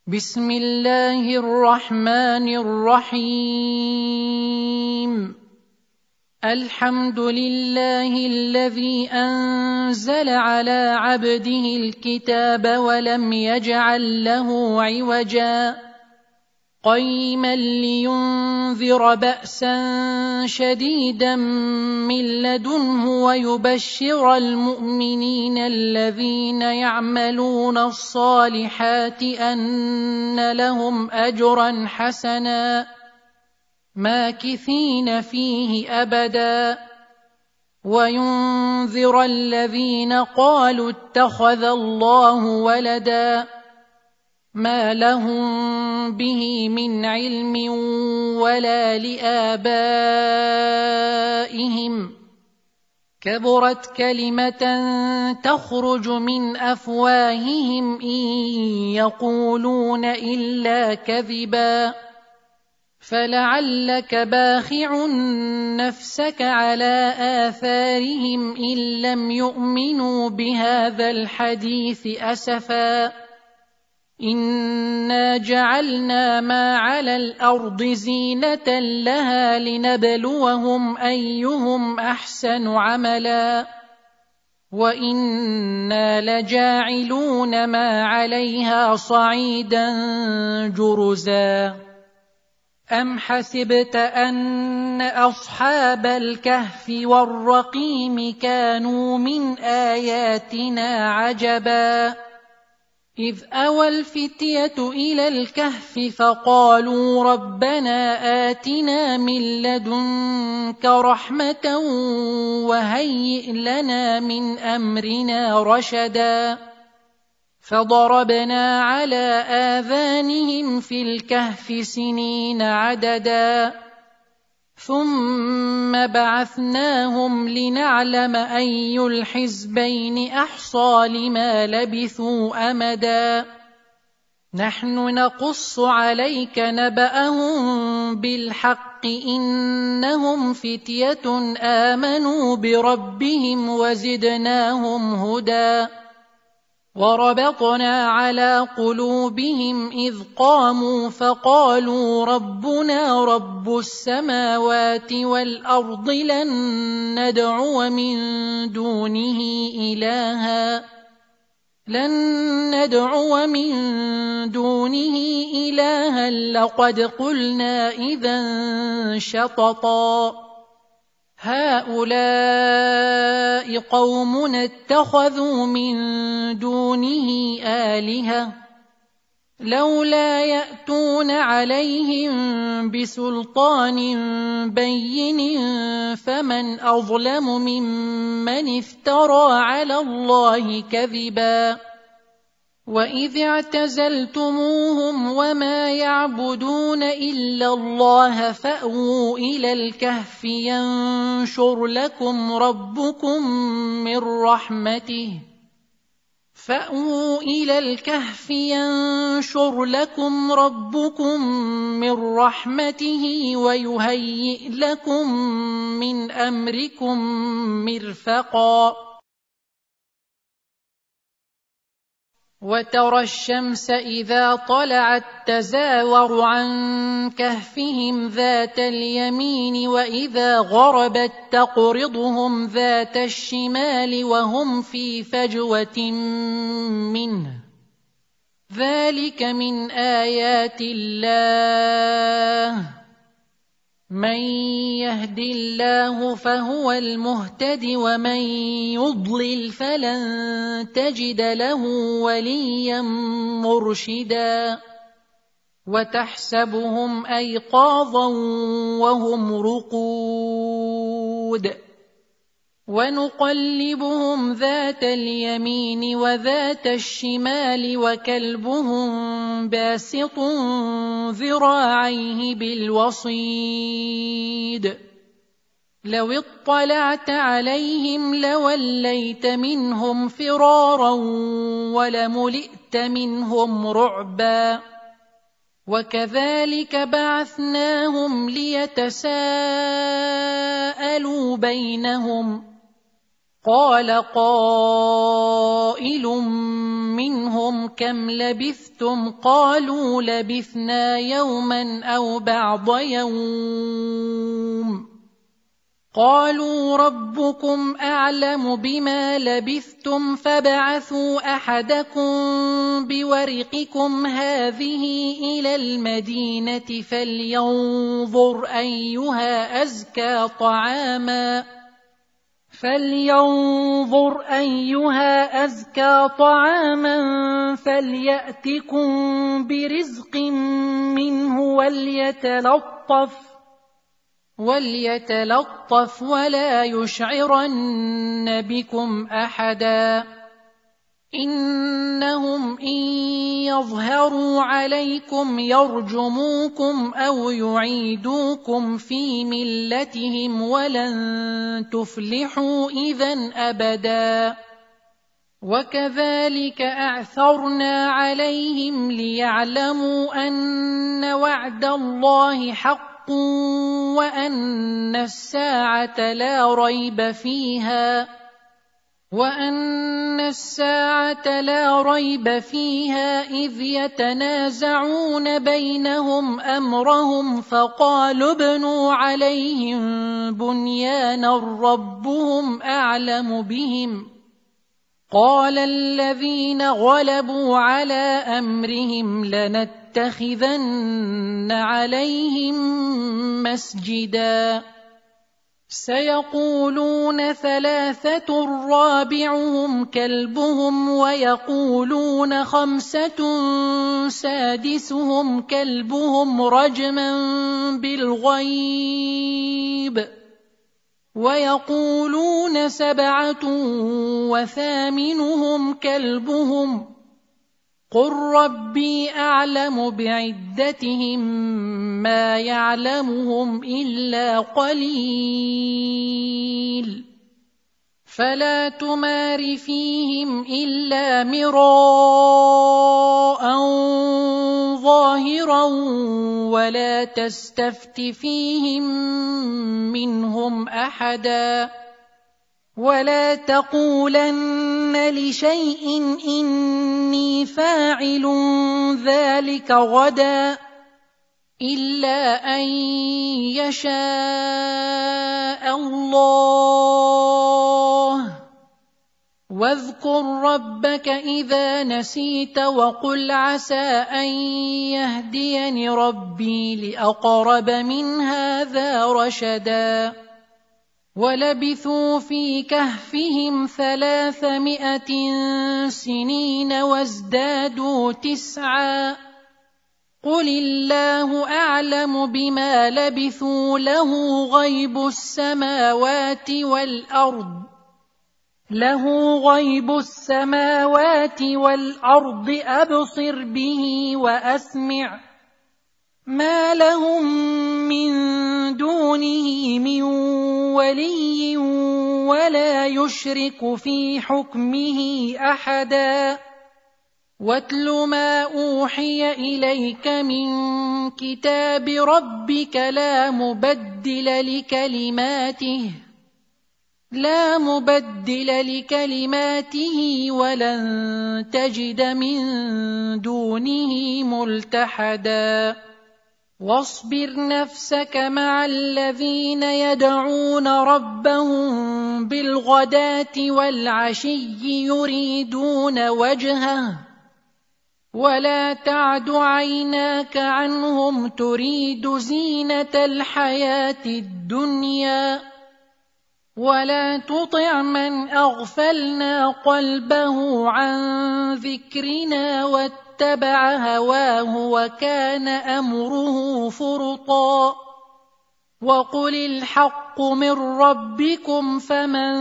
بسم الله الرحمن الرحيم. الحمد لله الذي أنزل على عبده الكتاب ولم يجعل له عوجا قيما لينذر بأسا شديدا من لدنه ويبشر المؤمنين الذين يعملون الصالحات أن لهم أجرا حسنا ماكثين فيه أبدا وينذر الذين قالوا اتخذ الله ولدا ما لهم به من علم ولا لآبائهم كبرت كلمة تخرج من أفواههم إن يقولون إلا كذبا فلعلك باخع نفسك على آثارهم إن لم يؤمنوا بهذا الحديث أسفا إنا جعلنا ما على الأرض زينة لها لنبلوهم أيهم أحسن عملا وإنا لجاعلون ما عليها صعيدا جرزا أم حسبت أن أصحاب الكهف والرقيم كانوا من آياتنا عجبا إذ أوى الفتية إلى الكهف فقالوا ربنا آتنا من لدنك رحمة وهيئ لنا من أمرنا رشدا فضربنا على آذانهم في الكهف سنين عددا ثم بعثناهم لنعلم أي الحزبين أحصى لما لبثوا أمدا نحن نقص عليك نبأهم بالحق إنهم فتية آمنوا بربهم وزدناهم هدى وربطنا على قلوبهم إذ قاموا فقالوا ربنا رب السماوات والأرض لن ندعو من دونه إلها لقد قلنا إذا شططا هؤلاء قومنا اتخذوا من دونه آلهة لولا يأتون عليهم بسلطان بين فمن أظلم ممن افترى على الله كذبا وإذ اعتزلتموهم وما يعبدون إلا الله فأووا إلى الكهف ينشر لكم ربكم من رحمته ويهيئ لكم من أمركم مرفقا وترى الشمس إذا طلعت تزاور عن كهفهم ذات اليمين وإذا غربت تقرضهم ذات الشمال وهم في فجوة منه ذلك من آيات الله من يهد الله فهو المهتد ومن يضلل فلن تجد له وليا مرشدا وتحسبهم أيقاظا وهم رقود ونقلبهم ذات اليمين وذات الشمال وكلبهم باسط ذراعيه بالوصيد لو اطلعت عليهم لوليت منهم فرارا ولملئت منهم رعبا وكذلك بعثناهم ليتساءلوا بينهم قال قائل منهم كم لبثتم قالوا لبثنا يوما أو بعض يوم قالوا ربكم أعلم بما لبثتم فابعثوا أحدكم بورقكم هذه إلى المدينة فلينظر أيها أزكى طعاما فليأتكم برزق منه وليتلطف ولا يشعرن بكم أحدا إنهم إن يظهروا عليكم يرجموكم أو يعيدوكم في ملتهم ولن تفلحوا إذن أبدا وكذلك أعثرنا عليهم ليعلموا أن وعد الله حق وأن الساعة لا ريب فيها إذ يتنازعون بينهم أمرهم فقالوا ابنوا عليهم بنيانا ربهم أعلم بهم قال الذين غلبوا على أمرهم لنتخذن عليهم مسجدا سيقولون 3 رابعهم كلبهم ويقولون 5 سادسهم كلبهم رجما بالغيب ويقولون 7 وثامنهم كلبهم قل ربي أعلم بعدتهم ما يعلمهم إلا قليل فلا تمار فيهم إلا مراء ظاهرا ولا تستفت فيهم منهم أحدا ولا تقولن لشيء إني فاعل ذلك غدا إلا أن يشاء الله واذكر ربك إذا نسيت وقل عسى أن يهديني ربي لأقرب من هذا رشدا ولبثوا في كهفهم 300 سنين وازدادوا 9 قل الله أعلم بما لبثوا له غيب السماوات والأرض أبصر به وأسمع ما لهم من دونه من ولي ولا يشرك في حكمه أحدا واتل ما أوحي إليك من كتاب ربك لا مبدل لكلماته ولن تجد من دونه ملتحدا واصبر نفسك مع الذين يدعون ربهم بالغداة والعشي يريدون وجهه ولا تعد عيناك عنهم تريد زينة الحياة الدنيا ولا تطع من أغفلنا قلبه عن ذكرنا واتبع هواه وكان أمره فرطا وقل الحق من ربكم فمن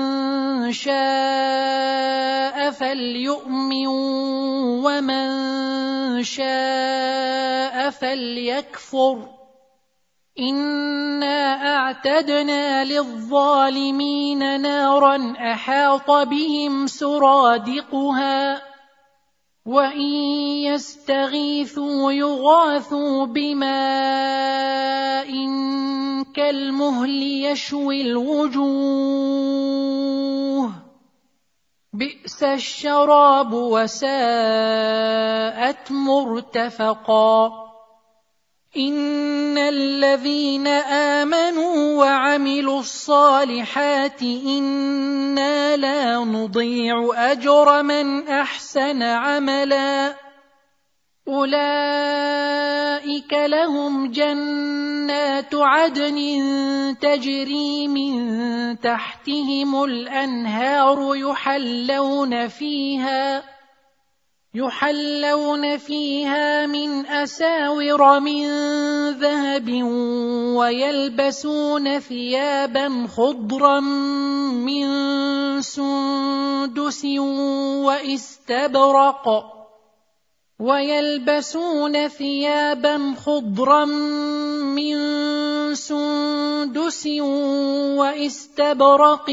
شاء فليؤمن ومن شاء فليكفر إنا أعتدنا للظالمين نارا أحاط بهم سرادقها وإن يستغيثوا يغاثوا بماء كالمهل يشوي الوجوه بئس الشراب وساءت مرتفقا إن الذين آمنوا وعملوا الصالحات إنا لا نضيع أجر من أحسن عملا أولئك لهم جنات عدن تجري من تحتهم الأنهار يحلون فيها من أساور من ذهب ويلبسون ثيابا خضرا من سندس واستبرق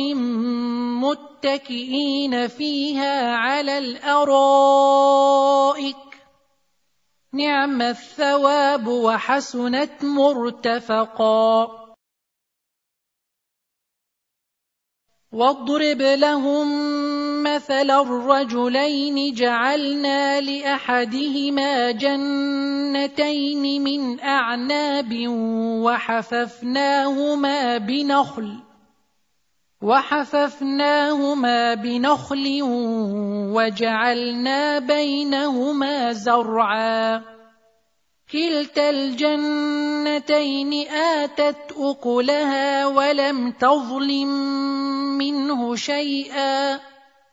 متكئين فيها على الأرائك نعم الثواب وحسنت مرتفقا واضرب لهم مثلا الرجلين جعلنا لأحدهما جنتين من أعناب وحففناهما بنخل وجعلنا بينهما زرعا كلتا الجنتين آتت أكلها ولم تظلم منه شيئا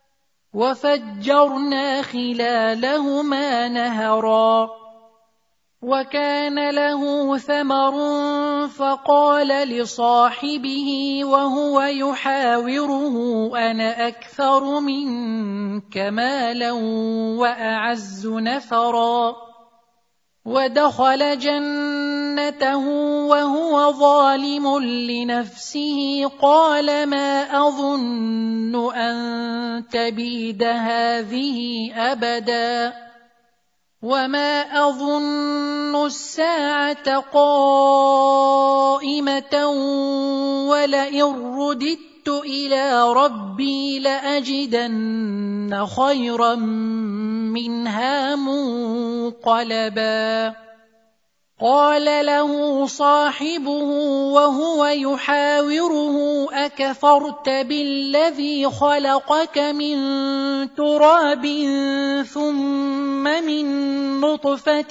وفجرنا خلالهما نهرا وكان له ثمر فقال لصاحبه وهو يحاوره أنا أكثر منك مالا وأعز نفرا ودخل جنته وهو ظالم لنفسه قال ما أظن أن تبيد هذه أبدا وما أظن الساعة قائمة ولئن رددت إلى ربي لأجدن خيرا منها منقلبا قال له صاحبه وهو يحاوره أكفرت بالذي خلقك من تراب ثم من نطفة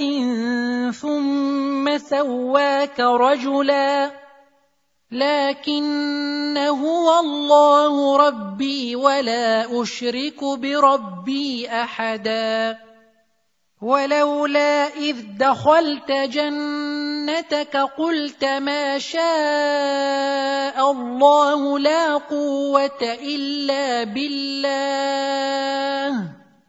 ثم سواك رجلا لكن هو الله ربي ولا أشرك بربي أحدا ولولا إذ دخلت جنتك قلت ما شاء الله لا قوة إلا بالله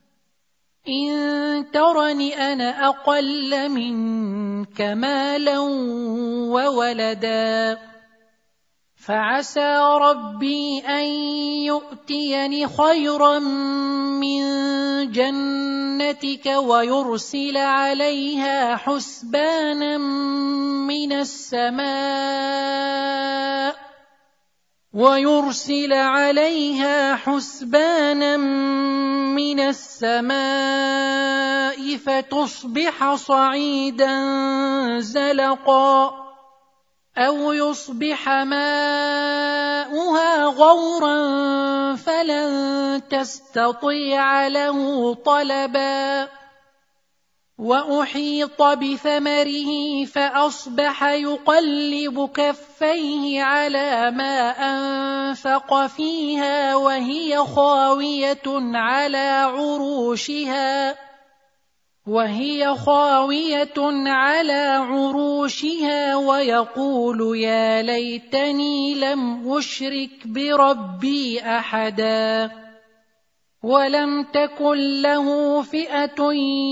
إن ترني أنا أقل منك مالا وولدا فعسى ربي أن يؤتيني خيرا من جنتك ويرسل عليها حسبانا من السماء فتصبح صعيدا زلقا أو يصبح ماؤها غورا فلن تستطيع له طلبا وأحيط بثمره فأصبح يقلب كفيه على ما أنفق فيها وهي خاوية على عروشها ويقول يا ليتني لم أشرك بربي أحدا ولم تكن له فئة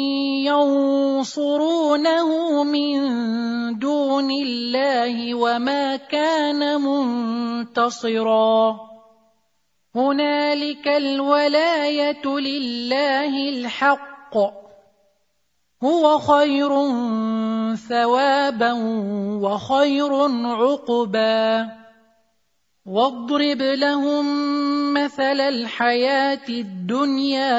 ينصرونه من دون الله وما كان منتصرا هنالك الولاية لله الحق هو خير ثوابا وخير عقبا واضرب لهم مثل الحياة الدنيا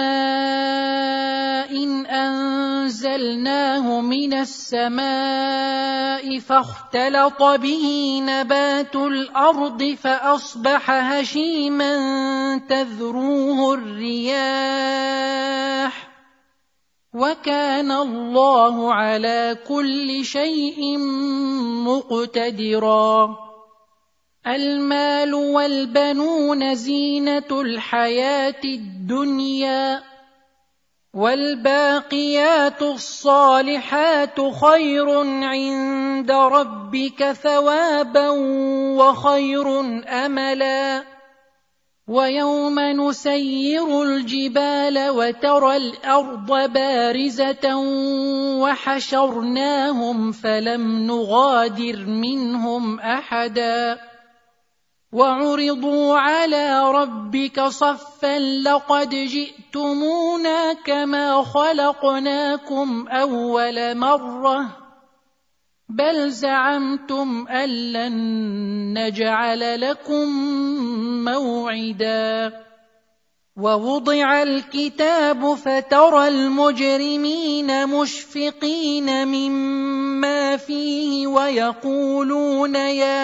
كماء إن أنزلناه من السماء فاختلط به نبات الأرض فأصبح هشيما تذروه الرياح وكان الله على كل شيء مقتدرا. المال والبنون زينة الحياة الدنيا والباقيات الصالحات خير عند ربك ثوابا وخير أملا. ويوم نسير الجبال وترى الأرض بارزة وحشرناهم فلم نغادر منهم أحدا وعرضوا على ربك صفا لقد جئتمونا كما خلقناكم أول مرة بل زعمتم أن لن نجعل لكم موعدا. ووضع الكتاب فترى المجرمين مشفقين مما فيه ويقولون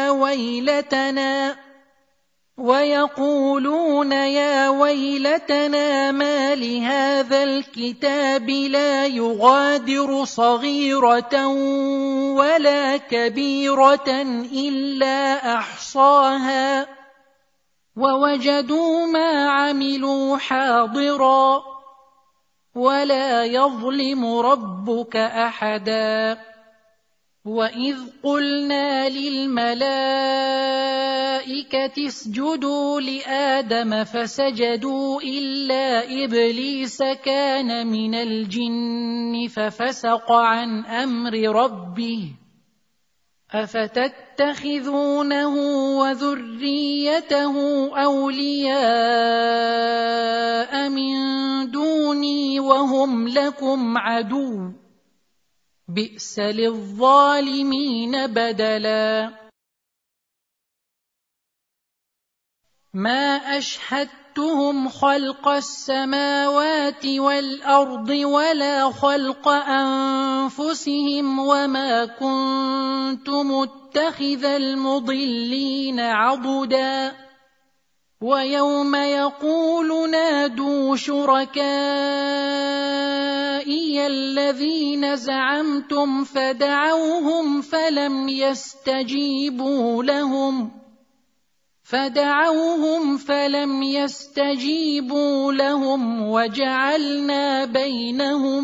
يا ويلتنا ما لهذا الكتاب لا يغادر صغيرة ولا كبيرة إلا أحصاها ووجدوا ما عملوا حاضرا ولا يظلم ربك أحدا. وإذ قلنا للملائكة اسجدوا لآدم فسجدوا إلا إبليس كان من الجن ففسق عن أمر ربه أفتتخذونه وذريته أولياء من دوني وهم لكم عدو بئس للظالمين بدلا. ما أشهدتهم خلق السماوات والأرض ولا خلق أنفسهم وما كنت متخذ المضلين عضدا. ويوم يقول نادوا شركائي الذين زعمتم فدعوهم فلم يستجيبوا لهم وجعلنا بينهم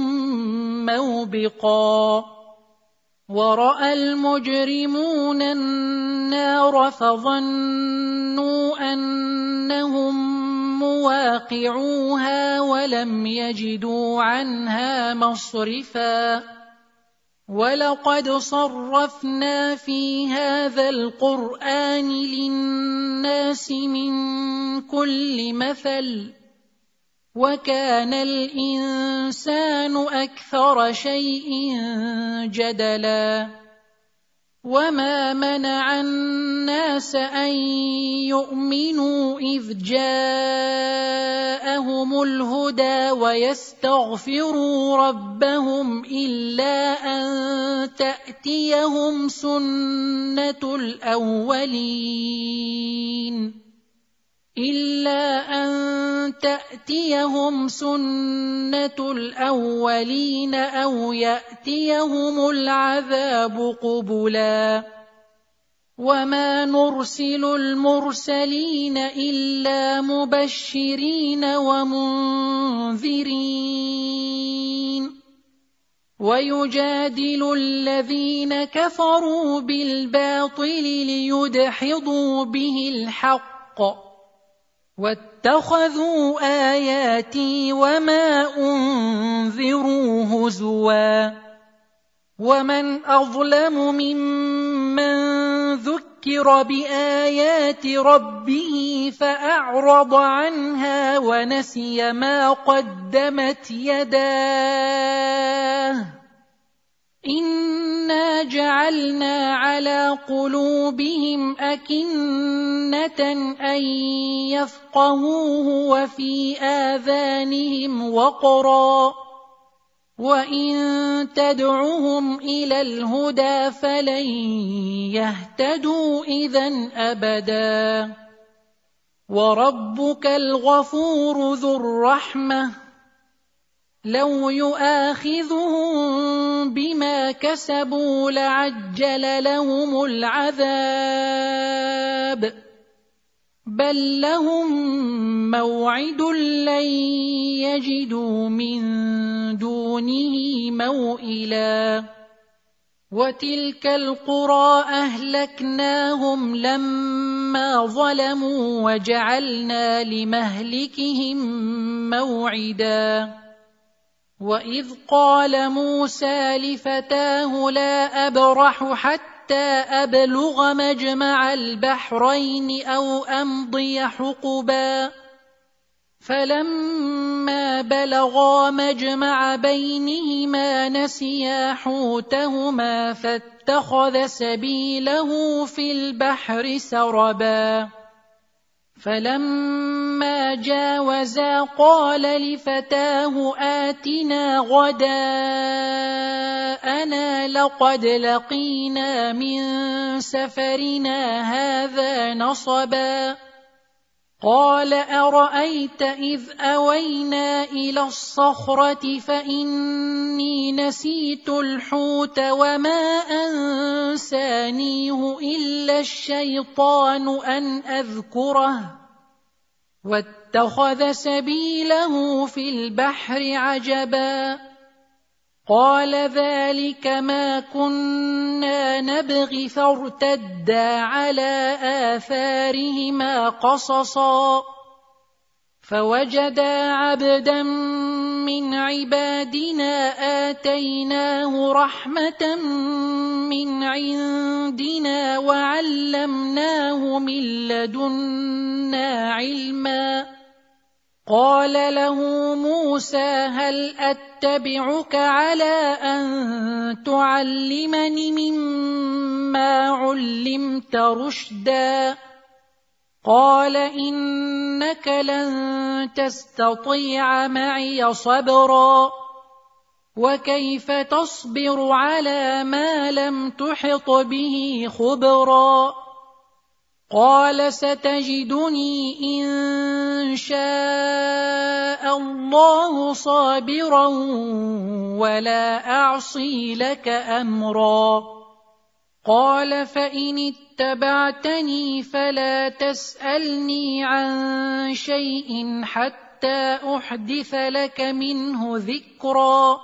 موبقا. ورأى المجرمون النار فظنوا أنهم مواقعوها ولم يجدوا عنها مصرفا. ولقد صرفنا في هذا القرآن للناس من كل مثل وكان الإنسان أكثر شيء جدلا. وما منع الناس أن يؤمنوا إذ جاءهم الهدى ويستغفروا ربهم إلا أن تأتيهم سنة الأولين أو يأتيهم العذاب قبلا. وما نرسل المرسلين إلا مبشرين ومنذرين. ويجادل الذين كفروا بالباطل ليدحضوا به الحق واتخذوا آياتي وما أنذروا هزوا. ومن أظلم ممن ذكر بآيات ربه فأعرض عنها ونسي ما قدمت يداه إنا إِنَّا جَعَلْنَا عَلَى قُلُوبِهِمْ أَكِنَّةً أَن يَفْقَهُوهُ وَفِي آذَانِهِمْ وَقْرًا وَإِن تَدْعُهُمْ إِلَى الْهُدَىٰ فَلَن يَهْتَدُوا إِذًا أَبَدًا وَرَبُّكَ الْغَفُورُ ذُو الرَّحْمَةِ لَوْ يُؤَاخِذُهُم بِمَا كَسَبُوا لَعَجَّلَ لَهُمُ الْعَذَابَ بَل لَّهُم مَّوْعِدٌ لَّن يَجِدُوا مِن دُونِهِ مَوْئِلًا وَتِلْكَ الْقُرَىٰ أَهْلَكْنَاهُمْ لَمَّا ظَلَمُوا وَجَعَلْنَا لِمَهْلِكِهِم مَّوْعِدًا وَإِذْ قَالَ مُوسَىٰ لِفَتَاهُ لَا أَبْرَحُ حَتَّىٰ أَبْلُغَ مَجْمَعَ الْبَحْرَيْنِ أَوْ أَمْضِيَ حُقُبًا فَلَمَّا بَلَغَا مَجْمَعَ بَيْنِهِمَا نَسِيَا حُوتَهُمَا فَاتَّخَذَ سَبِيلَهُ فِي الْبَحْرِ سَرَبًا فَلَمَّا جَاوَزَا قَالَ لِفَتَاهُ آتِنَا غَدَاءَنَا لَقَدْ لَقِينَا مِن سَفَرِنَا هَٰذَا نَصَبًا قَالَ أَرَأَيْتَ إِذْ أَوَيْنَا إِلَى الصَّخْرَةِ فَإِنِّي نَسِيتُ الْحُوتَ وَمَا أَنسَانِيهُ إِلَّا الشَّيْطَانُ أَنْ أَذْكُرَهُ وَاتَّخَذَ سَبِيلَهُ فِي الْبَحْرِ عَجَبًا قَالَ ذَلِكَ مَا كُنَّا نَبْغِ فَارْتَدَّا عَلَىٰ آثَارِهِمَا قَصَصًا فَوَجَدَا عَبْدًا مِّنْ عِبَادِنَا آتَيْنَاهُ رَحْمَةً مِّنْ عِندِنَا وَعَلَّمْنَاهُ مِن لَّدُنَّا عِلْمًا قَالَ لَهُ مُوسَىٰ هَلْ أَتَّبِعُكَ عَلَىٰ أَن تُعَلِّمَنِ مِمَّا عُلِّمْتَ رُشْدًا قَالَ إِنَّكَ لَن تَسْتَطِيعَ مَعِيَ صَبْرًا وَكَيْفَ تَصْبِرُ عَلَىٰ مَا لَمْ تُحِطْ بِهِ خُبْرًا قَالَ سَتَجِدُنِي إِن شَاءَ اللَّهُ صَابِرًا وَلَا أَعْصِي لَكَ أَمْرًا قَالَ فَإِنِ اتَّبَعْتَنِي فَلَا تَسْأَلْنِي عَن شَيْءٍ حَتَّىٰ أُحْدِثَ لَكَ مِنْهُ ذِكْرًا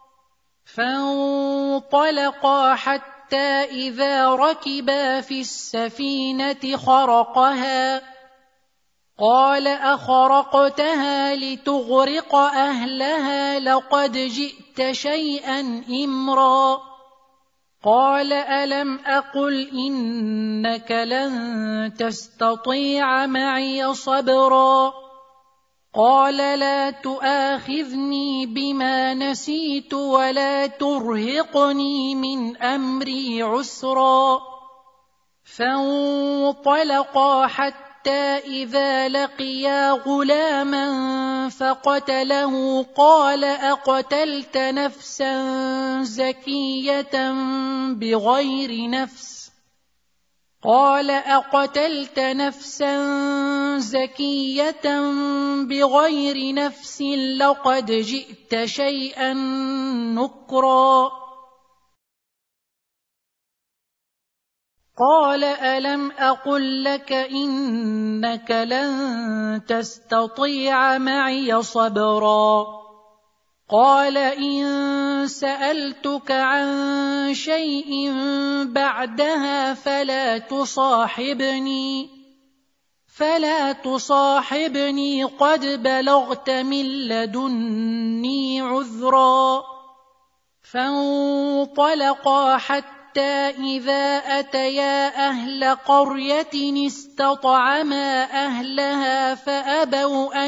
فَانطَلَقَا حَتَّىٰ إِذَا رَكِبَا فِي السَّفِينَةِ خَرَقَهَا قَالَ أَخَرَقْتَهَا لِتُغْرِقَ أَهْلَهَا لَقَدْ جِئْتَ شَيْئًا إِمْرًا قَالَ أَلَمْ أَقُلْ إِنَّكَ لَن تَسْتَطِيعَ مَعِيَ صَبْرًا قَالَ لَا تُؤَاخِذْنِي بِمَا نَسِيتُ وَلَا تُرْهِقْنِي مِنْ أَمْرِي عُسْرًا فَانطَلَقَا حَتَّىٰ إِذَا لَقِيَا غُلَامًا فَقَتَلَهُ قَالَ أَقْتَلْتَ نَفْسًا زَكِيَّةً بِغَيْرِ نَفْسٍ لَقَدْ جِئْتَ شَيْئًا نُكْرًا قَالَ أَلَمْ أَقُل لَّكَ إِنَّكَ لَن تَسْتَطِيعَ مَعِيَ صَبْرًا قَالَ إِن سَأَلْتُكَ عَن شَيْءٍ بَعْدَهَا فَلَا تُصَاحِبْنِي قَدْ بَلَغْتَ مِن لَّدُنِّي عُذْرًا فَانطَلَقَا حَتَّىٰ إِذَا أَتَيَا أَهْلَ قَرْيَةٍ اسْتَطْعَمَا أَهْلَهَا فَأَبَوْا أَن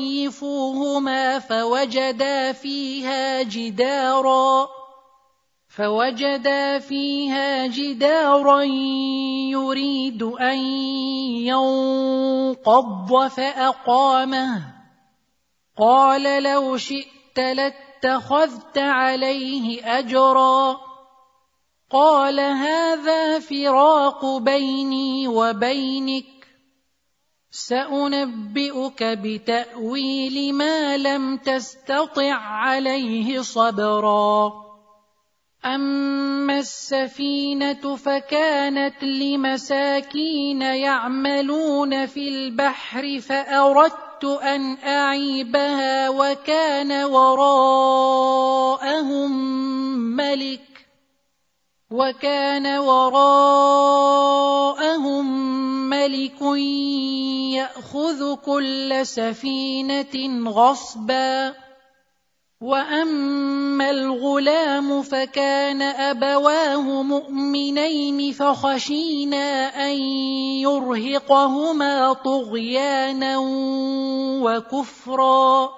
يُضَيِّفُوهُمَا فوجدا فيها جدارا يريد أن ينقض فأقامه قال لو شئت لاتخذت عليه أجرا قال هذا فراق بيني وبينك سأنبئك بتأويل ما لم تستطع عليه صبرا أما السفينة فكانت لمساكين يعملون في البحر فأردت أن أعيبها وكان وراءهم ملك يأخذ كل سفينة غصبا وأما الغلام فكان أبواه مؤمنين فخشينا أن يرهقهما طغيانا وكفرا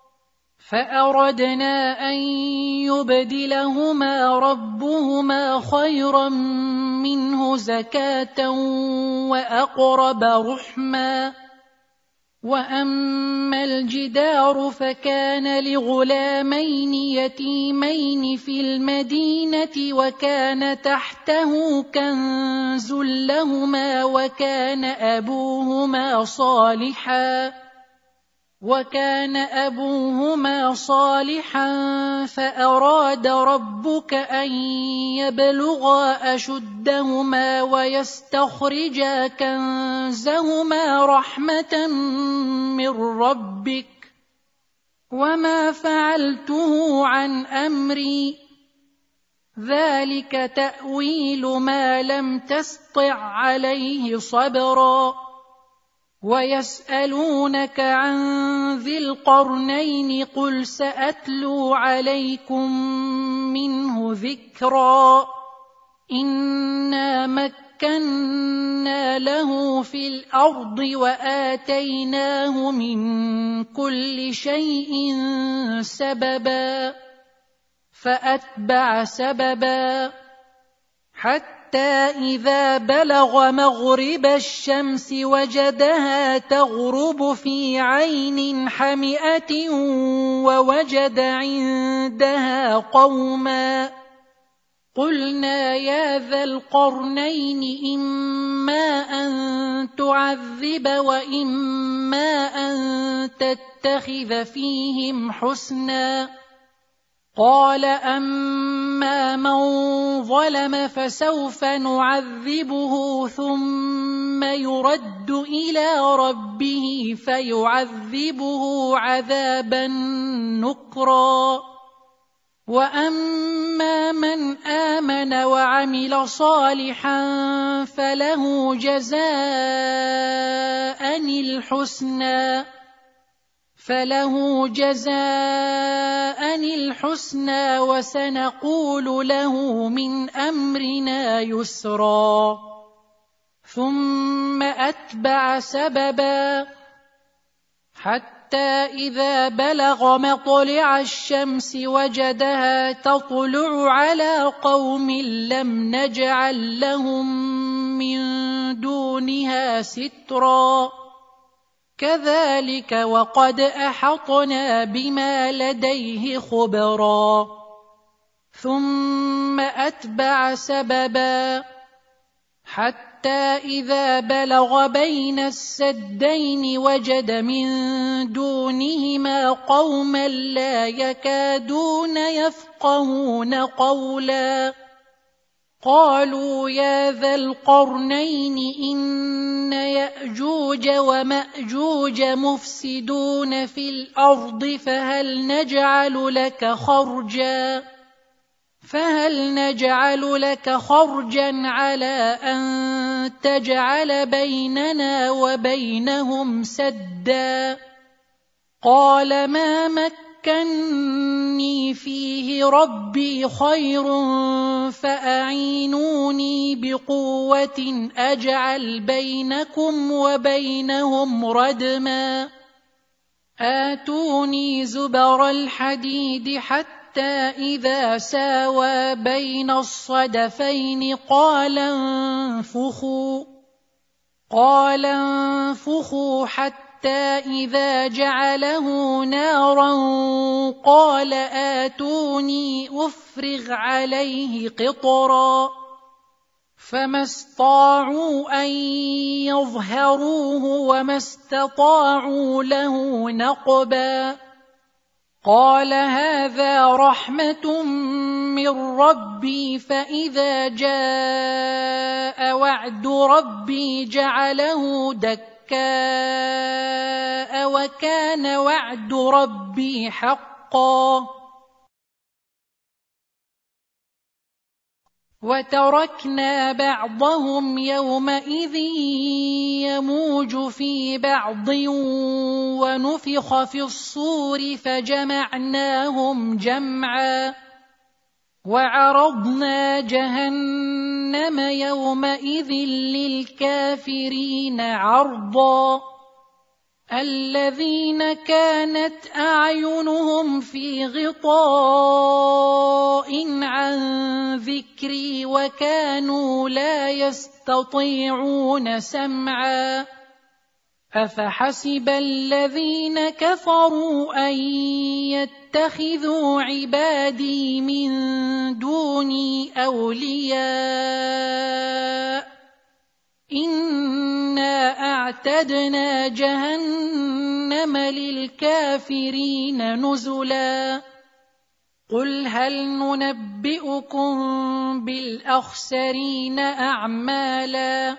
فأردنا أن يبدلهما ربهما خيرا منه زكاة وأقرب رحما وأما الجدار فكان لغلامين يتيمين في المدينة وكان تحته كنز لهما وكان أبوهما صالحا فأراد ربك أن يبلغا أشدهما ويستخرجا كنزهما رحمة من ربك وما فعلته عن أمري ذلك تأويل ما لم تسطع عليه صبرا ويسألونك عن ذي القرنين قل سأتلو عليكم منه ذكرا إنا مكنا له في الأرض وآتيناه من كل شيء سببا فأتبع سببا حتى إذا بلغ مغرب الشمس وجدها تغرب في عين حمئة ووجد عندها قوما قلنا يا ذا القرنين إما أن تعذب وإما أن تتخذ فيهم حسنا قال أما من ظلم فسوف نعذبه ثم يرد إلى ربه فيعذبه عذابا نكرا وأما من آمن وعمل صالحا فله جزاء الحسنى وسنقول له من أمرنا يسرا ثم أتبع سببا حتى إذا بلغ مطلع الشمس وجدها تطلع على قوم لم نجعل لهم من دونها سترا كذلك وقد أحطنا بما لديه خبرا ثم أتبع سببا حتى إذا بلغ بين السدين وجد من دونهما قوما لا يكادون يفقهون قولا قالوا يا ذا القرنين إن يأجوج ومأجوج مفسدون في الأرض فهل نجعل لك خرجا على أن تجعل بيننا وبينهم سدا قال ما مكني فيه ربي خير فأعينوني بقوة أجعل بينكم وبينهم ردما آتوني زبر الحديد حتى حتى إذا ساوى بين الصدفين قال انفخوا حتى إذا جعله نارا قال آتوني أفرغ عليه قطرا فما استطاعوا أن يظهروه وما استطاعوا له نقبا قال هذا رحمة من ربي فإذا جاء وعد ربي جعله دكاء وكان وعد ربي حقا وتركنا بعضهم يومئذ يموج في بعض ونفخ في الصور فجمعناهم جمعا وعرضنا جهنم يومئذ للكافرين عرضا الذين كانت أعينهم في غطاء عن ذكري وكانوا لا يستطيعون سمعا أفحسب الذين كفروا أن يتخذوا عبادي من دوني أولياء إنا أعتدنا جهنم للكافرين نزلا قل هل ننبئكم بالأخسرين أعمالا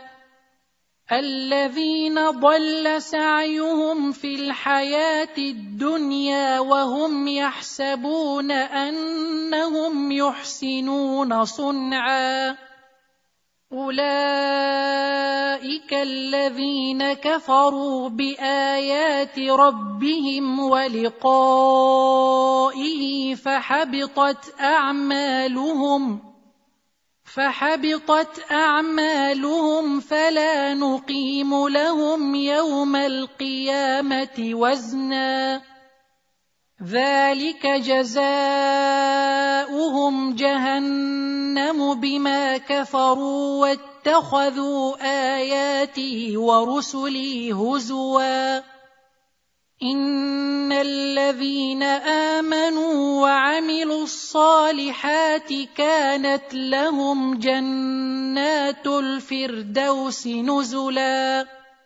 الذين ضل سعيهم في الحياة الدنيا وهم يحسبون أنهم يحسنون صنعا أولئك الذين كفروا بآيات ربهم ولقائه فحبطت أعمالهم فلا نقيم لهم يوم القيامة وزنا ذلك جزاؤهم جهنم بما كفروا واتخذوا آياتي ورسلي هزوا إن الذين آمنوا وعملوا الصالحات كانت لهم جنات الفردوس نزلا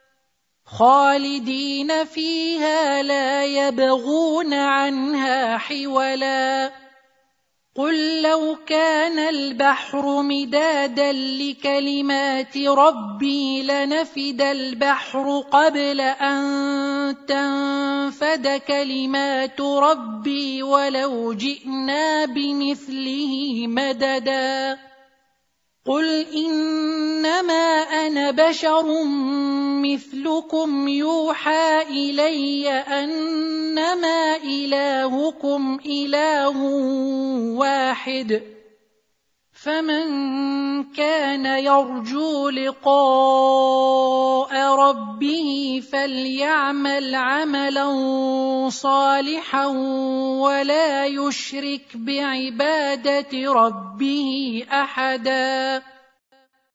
خالدين فيها لا يبغون عنها حولا قل لو كان البحر مدادا لكلمات ربي لنفد البحر قبل أن تنفد كلمات ربي ولو جئنا بمثله مددا قل إنما أنا بشر مثلكم يوحى إلي أنما إلهكم إله واحد فمن كان يرجو لقاء ربه فليعمل عملا صالحا ولا يشرك بعبادة ربه أحدا